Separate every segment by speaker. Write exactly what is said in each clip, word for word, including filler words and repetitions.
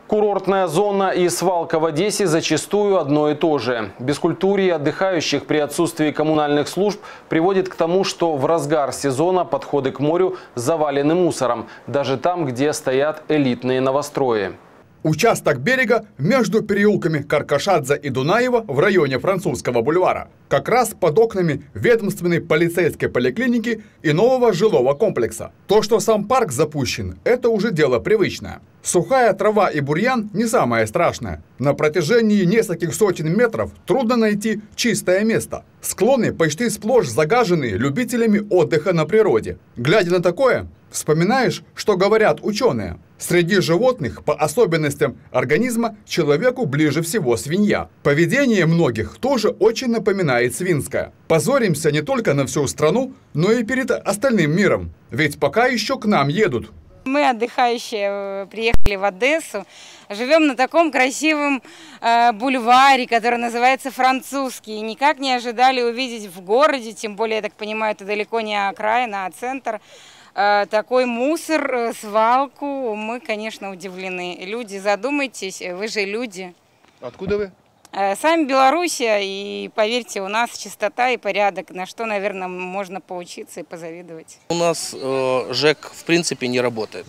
Speaker 1: Курортная зона и свалка в Одессе зачастую одно и то же. Бескультурье отдыхающих при отсутствии коммунальных служб приводит к тому, что в разгар сезона подходы к морю завалены мусором, даже там, где стоят элитные новострои.
Speaker 2: Участок берега между переулками Каркашадзе и Дунаева в районе Французского бульвара. Как раз под окнами ведомственной полицейской поликлиники и нового жилого комплекса. То, что сам парк запущен, это уже дело привычное. Сухая трава и бурьян не самое страшное. На протяжении нескольких сотен метров трудно найти чистое место. Склоны почти сплошь загажены любителями отдыха на природе. Глядя на такое, вспоминаешь, что говорят ученые. Среди животных, по особенностям организма, человеку ближе всего свинья. Поведение многих тоже очень напоминает свинское. Позоримся не только на всю страну, но и перед остальным миром. Ведь пока еще к нам едут.
Speaker 3: Мы, отдыхающие, приехали в Одессу, живем на таком красивом э, бульваре, который называется Французский. И никак не ожидали увидеть в городе, тем более, я так понимаю, это далеко не окраина, а центр, э, такой мусор, э, свалку. Мы, конечно, удивлены. Люди, задумайтесь, вы же люди.
Speaker 4: Откуда вы?
Speaker 3: Сами Белоруссия, и поверьте, у нас чистота и порядок, на что, наверное, можно поучиться и позавидовать.
Speaker 5: У нас э, ЖЭК в принципе не работает.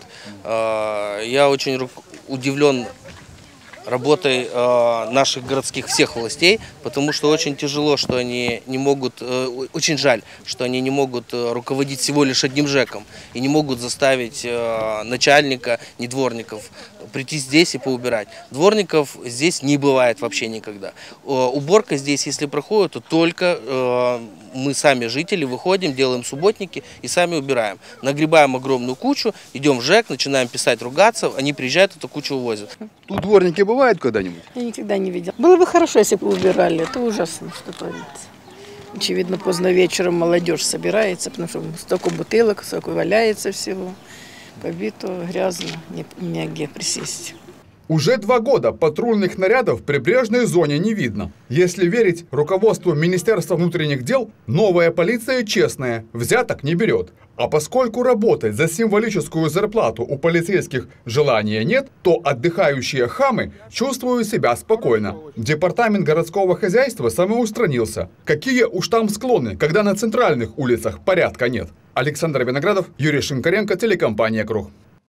Speaker 5: Э, я очень удивлен работой э, наших городских всех властей, потому что очень тяжело, что они не могут, э, очень жаль, что они не могут э, руководить всего лишь одним ЖЭКом и не могут заставить э, начальника, не дворников, прийти здесь и поубирать. Дворников здесь не бывает вообще никогда. Э, уборка здесь, если проходит, то только э, мы сами, жители, выходим, делаем субботники и сами убираем. Нагребаем огромную кучу, идем в ЖЭК, начинаем писать, ругаться, они приезжают, эту кучу увозят.
Speaker 4: Тут дворники бывают когда-нибудь?
Speaker 6: Я никогда не видел. Было бы хорошо, если бы убирали. Это ужасно, что творится. Очевидно, поздно вечером молодежь собирается, потому что столько бутылок, столько валяется всего. Побито, грязно, не, негде присесть.
Speaker 2: Уже два года патрульных нарядов в прибрежной зоне не видно. Если верить руководству Министерства внутренних дел, новая полиция честная, взяток не берет. А поскольку работать за символическую зарплату у полицейских желания нет, то отдыхающие хамы чувствуют себя спокойно. Департамент городского хозяйства самоустранился. Какие уж там склоны, когда на центральных улицах порядка нет. Александр Виноградов, Юрий Шинкаренко, телекомпания «Круг».